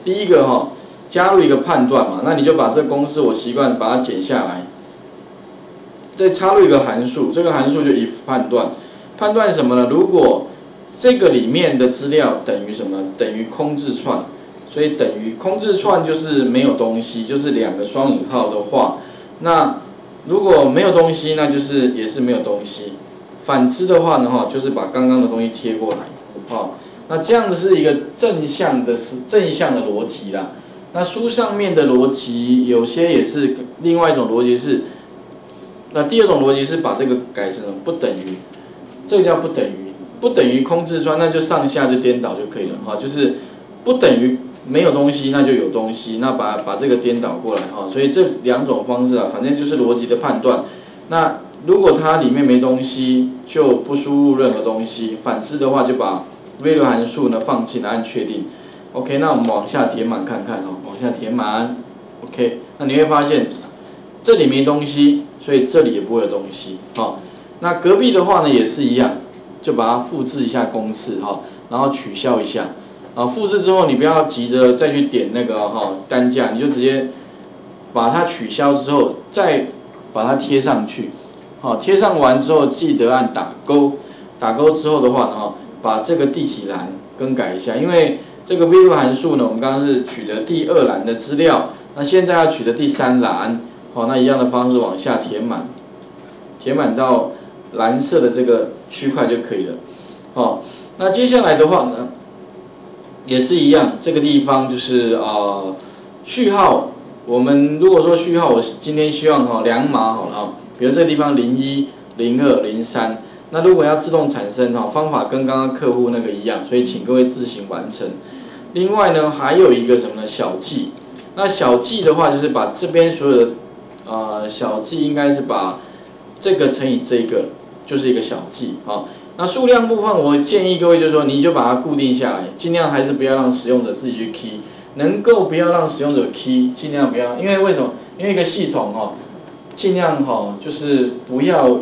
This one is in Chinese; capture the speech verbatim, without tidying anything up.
第一个哈、哦，加入一个判断嘛，那你就把这个公式我习惯把它剪下来，再插入一个函数，这个函数就 if 判断，判断什么呢？如果这个里面的资料等于什么？等于空字串，所以等于空字串就是没有东西，就是两个双引号的话，那如果没有东西，那就是也是没有东西。反之的话呢，哈，就是把刚刚的东西贴过来，哦，那这样子是一个正向的是正向的逻辑啦。那书上面的逻辑有些也是另外一种逻辑是，那第二种逻辑是把这个改成不等于，这个叫不等于，不等于空字串，那就上下就颠倒就可以了，哈，就是不等于没有东西，那就有东西，那把把这个颠倒过来，哈，所以这两种方式啊，反正就是逻辑的判断。那如果它里面没东西，就不输入任何东西；反之的话，就把 value 函数呢放进来按确定。OK， 那我们往下填满看看哦，往下填满。OK， 那你会发现这里没东西，所以这里也不会有东西。好，那隔壁的话呢也是一样，就把它复制一下公式哈，然后取消一下。啊，复制之后你不要急着再去点那个哈单价，你就直接把它取消之后再把它贴上去。好，贴上完之后记得按打勾，打勾之后的话呢，哈，把这个第几栏更改一下，因为这个 value 函数呢，我们刚刚是取的第二栏的资料，那现在要取的第三栏，好，那一样的方式往下填满，填满到蓝色的这个区块就可以了。好，那接下来的话呢，也是一样，这个地方就是呃序号，我们如果说序号，我今天希望哈两码好了啊。比如这个地方零一、零二、零三，那如果要自动产生哈，方法跟刚刚客户那个一样，所以请各位自行完成。另外呢，还有一个什么呢？小记。那小记的话，就是把这边所有的呃小记，应该是把这个乘以这个，就是一个小记啊。那数量部分，我建议各位就是说，你就把它固定下来，尽量还是不要让使用者自己去 key， 能够不要让使用者 key， 尽量不要，因为为什么？因为一个系统哈。尽量哈，就是不要